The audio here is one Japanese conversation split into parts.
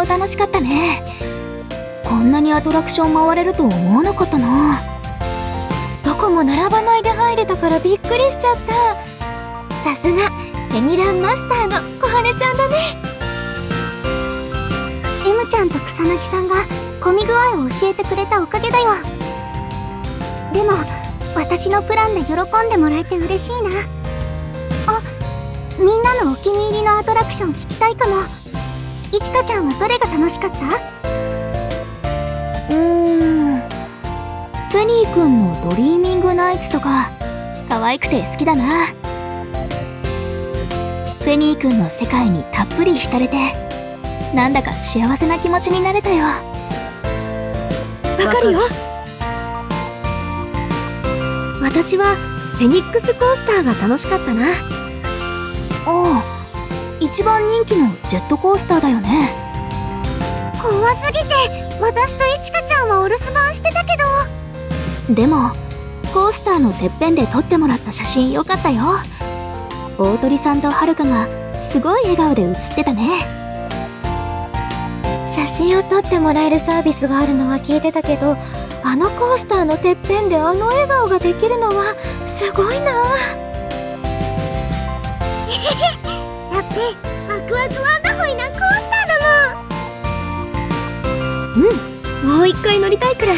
当楽しかったね。こんなにアトラクション回れると思わなかったな。 どこも並ばないで入れたからびっくりしちゃった。さすがペニランマスターの小羽ちゃんだね。M ちゃんと草薙さんが混み具合を教えてくれたおかげだよ。でも私のプランで喜んでもらえて嬉しいな。あ、みんなのお気に入りのアトラクション聞きたいかも。いちかちゃんはどれが楽しかった？ フェニー君のドリーミングナイツとか可愛くて好きだな。フェニー君の世界にたっぷり浸れて、なんだか幸せな気持ちになれたよ。わかるよ。私はフェニックスコースターが楽しかったな。 ああ、一番人気のジェットコースターだよね。 怖すぎて私といちかちゃんはお留守番してたけど。 でもコースターのてっぺんで撮ってもらった写真よかったよ。大鳥さんとはるかがすごい笑顔で写ってたね。 写真を撮ってもらえるサービスがあるのは聞いてたけど、あのコースターのてっぺんであの笑顔ができるのはすごいな。だってワクワクワンダホイなコースターだもん。もう一回乗りたいくらい。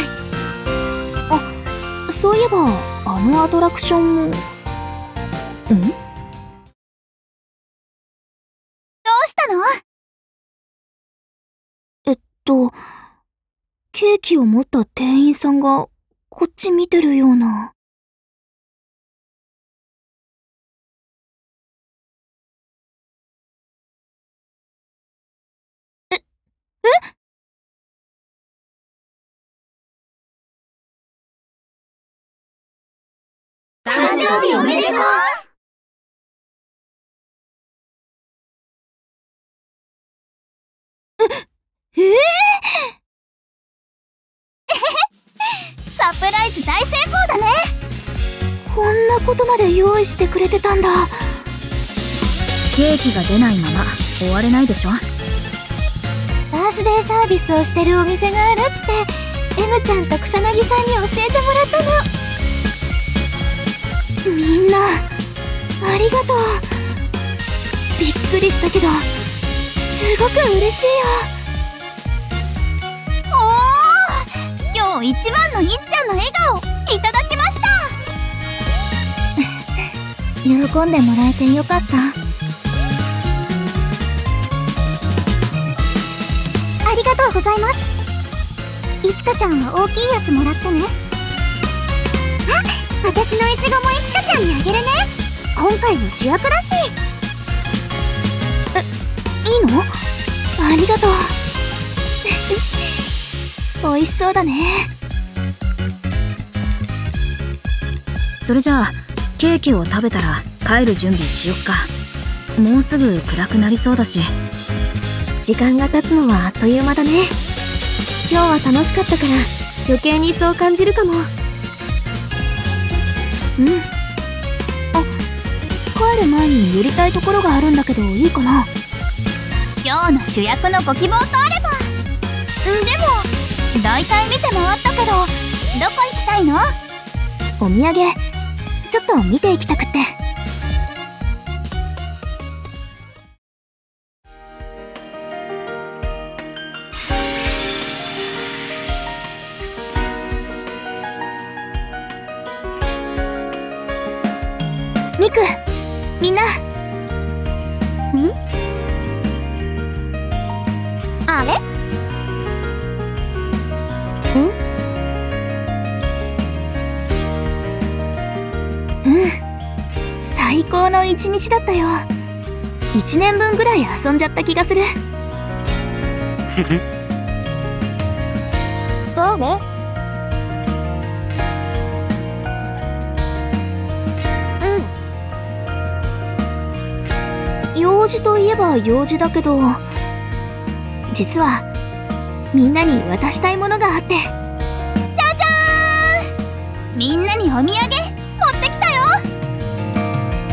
そういえばあのアトラクションも。どうしたの？ケーキを持った店員さんがこっち見てるような。え？誕生日おめでとう！サプライズ大成功だね。こんなことまで用意してくれてたんだ。 ケーキが出ないまま終われないでしょ。 バースデーサービスをしてるお店があるって M ちゃんと草薙さんに教えてもらったの。 みんなありがとう。びっくりしたけどすごく嬉しいよ。 今日一番のいっちゃんの笑顔いただきました。 喜んでもらえてよかった。ありがとうございます。いちかちゃんは大きいやつもらってね。あ、私のいちごもいちかちゃんにあげるね。今回の主役だし。 いいの？ありがとう。美味しそうだね。 それじゃあケーキを食べたら帰る準備しよっか。もうすぐ暗くなりそうだし。 時間が経つのはあっという間だね。今日は楽しかったから余計にそう感じるかも。 帰る前に寄りたいところがあるんだけどいいかな？ 今日の主役のご希望とあれば。でもだいたい見て回ったけどどこ行きたいの？ お土産ちょっと見ていきたくって。ミク、みんな。 あれ？ 最高の一日だったよ。1年分ぐらい遊んじゃった気がする。 そうね。 用事といえば用事だけど、実はみんなに渡したいものがあって。じゃじゃーん！みんなにお土産持ってきたよ。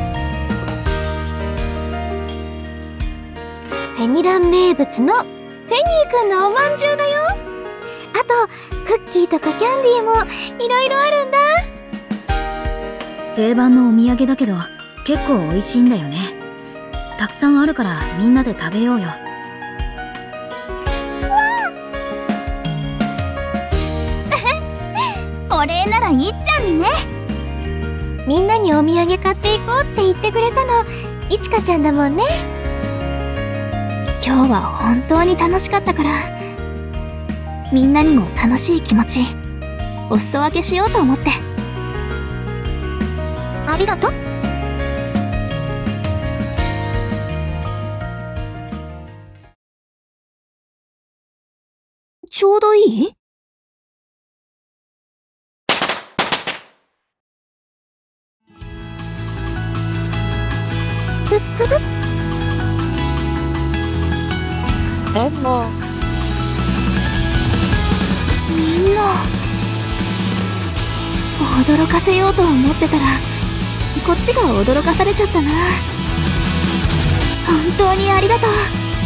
フェニラン名物のフェフェニーくんのおまんじゅうだよ。あとクッキーとかキャンディーもいろいろあるんだ。 定番のお土産だけど結構美味しいんだよね。たくさんあるからみんなで食べようよ。 お礼ならいっちゃんにね。 みんなにお土産買っていこうって言ってくれたのいちかちゃんだもんね。 今日は本当に楽しかったから、みんなにも楽しい気持ちお裾分けしようと思って。 ありがとう。 ちょうどいい？ ふっふふ。 でもみんな驚かせようと思ってたらこっちが驚かされちゃったな。本当にありがとう。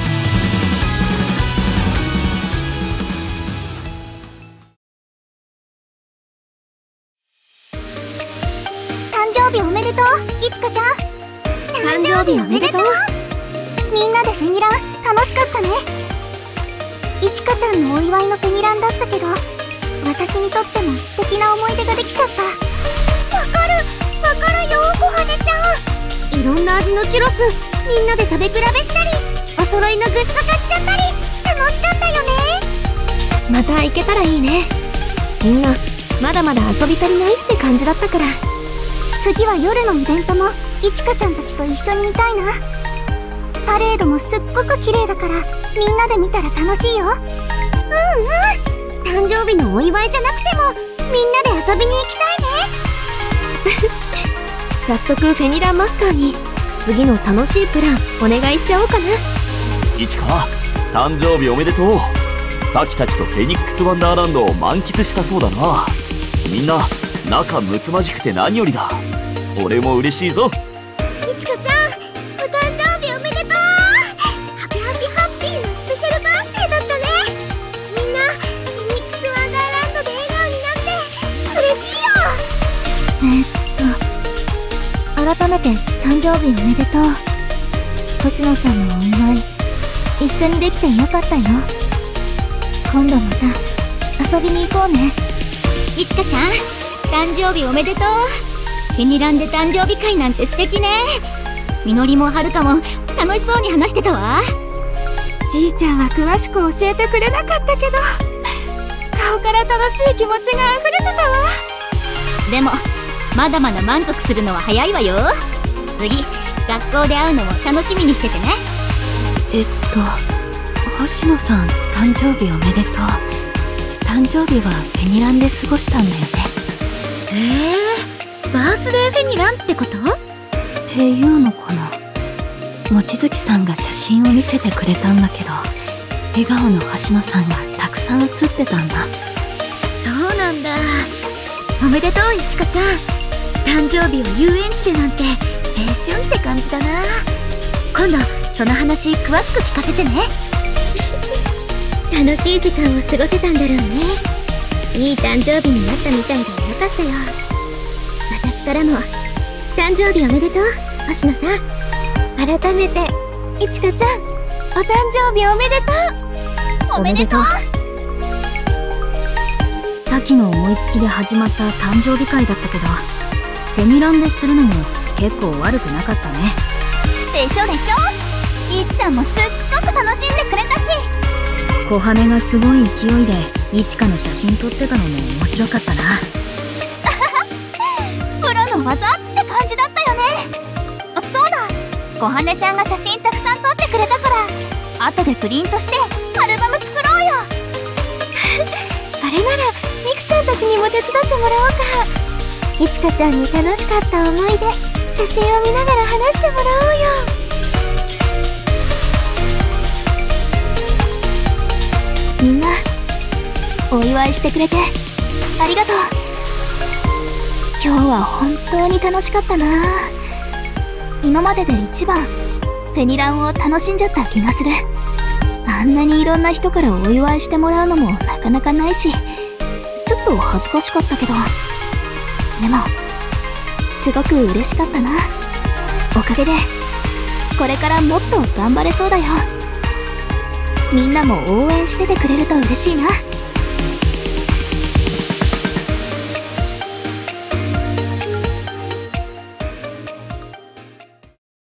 誕生日おめでとういつかちゃん。 誕生日おめでとう。 みんなでフェニラン楽しかったね。いちかちゃんのお祝いのフェニランだったけど私にとっても素敵な思い出ができちゃった。わかるよ小羽ちゃん。いろんな味のチュロスみんなで食べ比べしたりお揃いのグッズ買っちゃったり楽しかったよね。 また行けたらいいね。みんなまだまだ遊び足りないって感じだったから。 次は夜のイベントもいちかちゃんたちと一緒に見たいな。パレードもすっごく綺麗だからみんなで見たら楽しいよ。誕生日のお祝いじゃなくてもみんなで遊びに行きたいね。 早速フェニランマスターに次の楽しいプランお願いしちゃおうかな。 いちか誕生日おめでとう。サキたちとフェニックスワンダーランドを満喫したそうだな。みんな仲睦まじくて何よりだ。俺も嬉しいぞ。 いちかちゃんお誕生日おめでとう。ハピハピのスペシャルバースデーだったね。みんなフェニックスワンダーランドで笑顔になって嬉しいよ。改めて誕生日おめでとう。星野さんのお祝い一緒にできてよかったよ。今度また遊びに行こうね。 いちかちゃん誕生日おめでとう。フェニランで誕生日会なんて素敵ね。みのりもはるかも楽しそうに話してたわ。 しーちゃんは詳しく教えてくれなかったけど顔から楽しい気持ちが溢れてたわ。 でもまだまだ満足するのは早いわよ。次学校で会うのも楽しみにしててね。 星野さん誕生日おめでとう。誕生日はフェニランで過ごしたんだよね。バースデーフェニランってこと？っていうのかな。望月さんが写真を見せてくれたんだけど笑顔の星野さんがたくさん写ってたんだ。そうなんだ。おめでとういちかちゃん。誕生日を遊園地でなんて青春って感じだな。今度その話詳しく聞かせてね。 楽しい時間を過ごせたんだろうね。いい誕生日になったみたいでよかったよ。私からも誕生日おめでとう星野さん。改めていちかちゃんお誕生日おめでとう。 おめでとう。 さっきの思いつきで始まった誕生日会だったけどフェニランでするのも結構悪くなかったね。 でしょいっちゃんもすっごく楽しんでくれたし小羽がすごい勢いでいちかの写真撮ってたのも面白かったな。 プロの技って感じだったよね。そうだ小羽ちゃんが写真たくさん撮ってくれたから後でプリントしてアルバム作ろうよ。 それならみくちゃんたちにも手伝ってもらおうか。いちかちゃんに楽しかった思い出写真を見ながら話してもらおうよ。 みんなお祝いしてくれてありがとう。今日は本当に楽しかったな。今までで一番フェニランを楽しんじゃった気がする。 あんなにいろんな人からお祝いしてもらうのもなかなかないし、ちょっと恥ずかしかったけど、でもすごく嬉しかったな。おかげでこれからもっと頑張れそうだよ。みんなも応援しててくれると嬉しいな。